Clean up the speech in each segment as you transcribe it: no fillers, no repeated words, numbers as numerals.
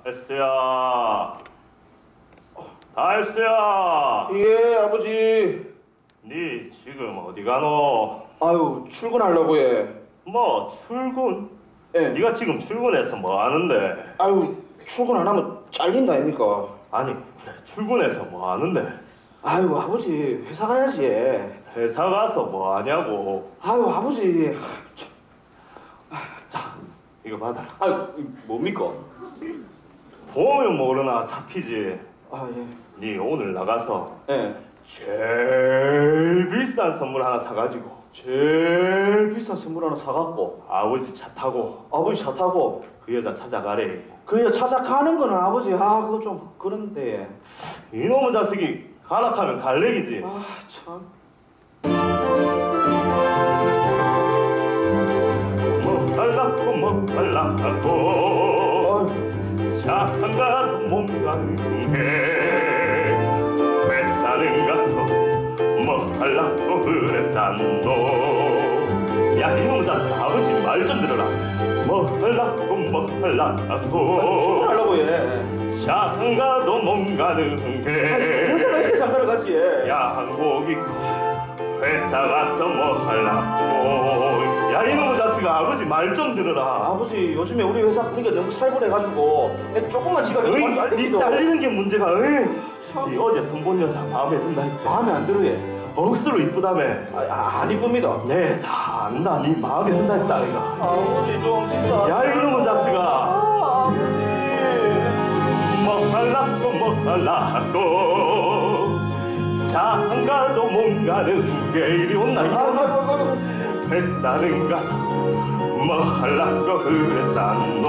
헬스야. 헬스야. 예, 아버지. 니 지금 어디 가노? 아유, 출근하려고 해. 뭐 출근? 예. 네가 지금 출근해서 뭐 하는데? 아유, 출근 안 하면 잘린다 아닙니까? 아니 그래, 출근해서 뭐 하는데? 아유, 아버지, 회사 가야지. 회사 가서 뭐 하냐고. 아유, 아버지. 자, 이거 받아라. 아유, 뭡니까? 보면 모르나 잡히지. 아, 예. 니 오늘 나가서 예. 제일 비싼 선물 하나 사가지고 제일 비싼 선물 하나 사갖고, 아버지 차 타고 아버지 차 타고, 그 여자 찾아가래. 그 여 찾아가는 거는 아버지, 그거 좀 그런데. 이놈의 자식이 가락하면 갈래기지. 아, 참. 뭐 달라고 뭐 달라고 차 한 가도 못 가는 게왜 사는 가서 뭐 달라고 그래 산도. 야 이놈의 자식 아버지 말 좀 들어라. 뭐 달라고 뭐 달라고 출근하려고 해. 차 한 가도 못 가는 회사가 있어, 게 잠깐 가지. 양복 입고 회사 가서 뭐 하려고. 야 이놈의 자식아 아버지 말 좀 들어라. 아버지, 요즘에 우리 회사 분위기가 너무 살벌해가지고 조금만 지각해도 바로 니 잘리기도. 잘리는 게 문제가. 참. 니 어제 선본 여자 마음에 든다 했지. 마음에 안 들어, 얘. 억수로 이쁘다며. 안 이쁩니다. 네 다 안다. 니 마음에 든다 했다 아이가. 아버지, 좀 진짜. 야 이놈의 자식아 아버지. 뭐 하려고 뭐 하려고 차 한 가도 못 가는 게 이리 온나. 아이고. 회사는 가서 뭐 하려고 그래 싼노.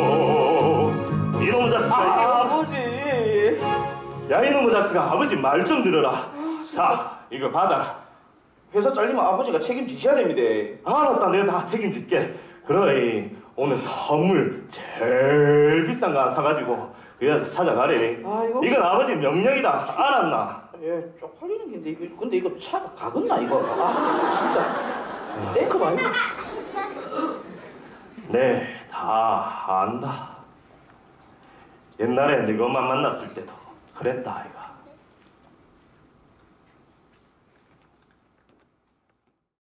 이놈의 자식아. 아버지. 야 이놈의 자식아 아버지 말 좀 들어라. 자 이거 받아라. 회사 잘리면 아버지가 책임지셔야 됩니다. 알았다 내가 다 책임질게. 그래 오늘 선물 제일 비싼 거 하나 사가지고 그 여자 찾아가래. 아이고. 이건 아버지 명령이다. 알았나? 예, 쪽팔리는 게인데 이거, 근데 이거 차가 가겠나 이거? 진짜. 탱크 봐 이거. 네 다 안다. 옛날에 네 것만 만났을 때도 그랬다 아이가.